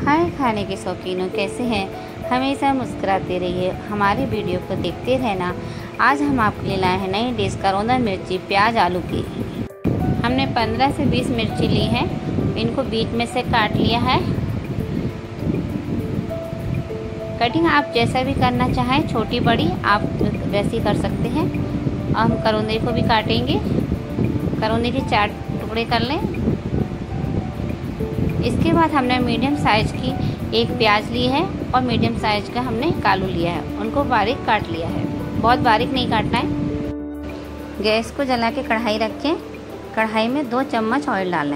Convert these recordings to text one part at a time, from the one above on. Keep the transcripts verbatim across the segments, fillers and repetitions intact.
हाय खाने के शौकीनों, कैसे हैं? हमेशा मुस्कुराते रहिए, हमारे वीडियो को देखते रहना। आज हम आपके लिए लाए हैं नई डिश करौंदा मिर्ची प्याज आलू की। हमने पंद्रह से बीस मिर्ची ली है, इनको बीच में से काट लिया है। कटिंग आप जैसा भी करना चाहें, छोटी बड़ी आप वैसी कर सकते हैं। और हम करौंदे को भी काटेंगे। करौंदे के चार टुकड़े कर लें। इसके बाद हमने मीडियम साइज की एक प्याज ली है और मीडियम साइज का हमने आलू लिया है, उनको बारीक काट लिया है। बहुत बारीक नहीं काटना है। गैस को जला के कढ़ाई रखें। कढ़ाई में दो चम्मच ऑयल डालें।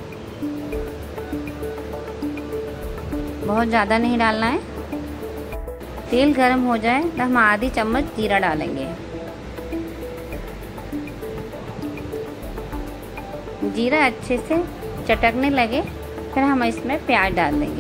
बहुत ज़्यादा नहीं डालना है। तेल गर्म हो जाए तो हम आधी चम्मच जीरा डालेंगे। जीरा अच्छे से चटकने लगे फिर हम इसमें प्याज डाल देंगे।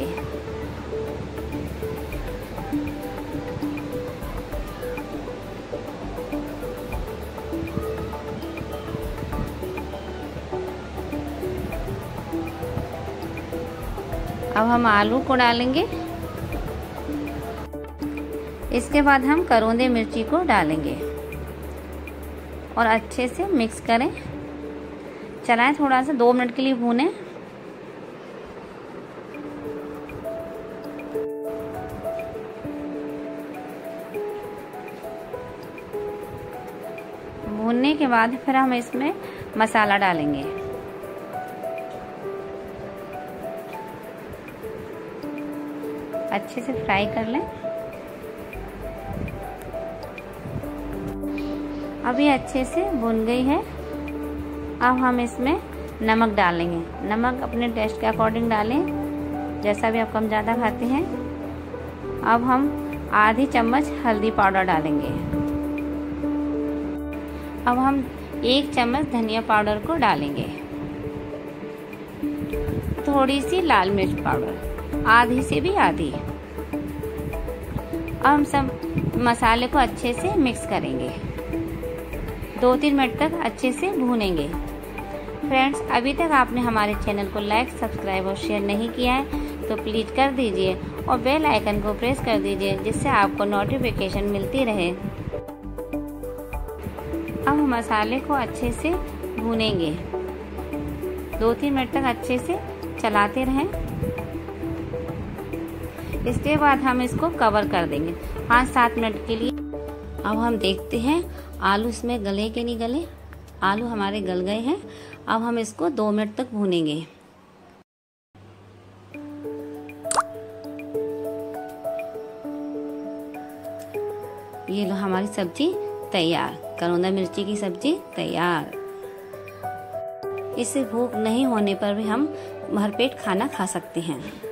अब हम आलू को डालेंगे। इसके बाद हम करौंदे मिर्ची को डालेंगे और अच्छे से मिक्स करें। चलाएं, थोड़ा सा दो मिनट के लिए भूनें। भूनने के बाद फिर हम इसमें मसाला डालेंगे। अच्छे से फ्राई कर लें। अभी अच्छे से भुन गई है। अब हम इसमें नमक डालेंगे। नमक अपने टेस्ट के अकॉर्डिंग डालें, जैसा भी आप कम ज़्यादा खाते हैं। अब हम आधी चम्मच हल्दी पाउडर डालेंगे। अब हम एक चम्मच धनिया पाउडर को डालेंगे। थोड़ी सी लाल मिर्च पाउडर, आधी से भी आधी। अब हम सब मसाले को अच्छे से मिक्स करेंगे। दो तीन मिनट तक अच्छे से भूनेंगे। फ्रेंड्स, अभी तक आपने हमारे चैनल को लाइक, सब्सक्राइब और शेयर नहीं किया है तो प्लीज़ कर दीजिए और बेल आइकन को प्रेस कर दीजिए, जिससे आपको नोटिफिकेशन मिलती रहे। अब मसाले को अच्छे से भूनेंगे। दो तीन मिनट तक अच्छे से चलाते रहें। इसके बाद हम इसको कवर कर देंगे पाँच सात मिनट के लिए। अब हम देखते हैं आलू इसमें गले के नहीं गले। आलू हमारे गल गए हैं। अब हम इसको दो मिनट तक भूनेंगे। ये लो, हमारी सब्जी तैयार। करौंदा मिर्ची की सब्जी तैयार। इससे भूख नहीं होने पर भी हम भरपेट खाना खा सकते हैं।